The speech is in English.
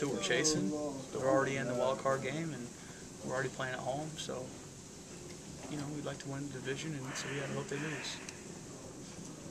who we're chasing. They're already in the wild card game, and we're already playing at home. So, we'd like to win the division, and so we gotta hope they lose.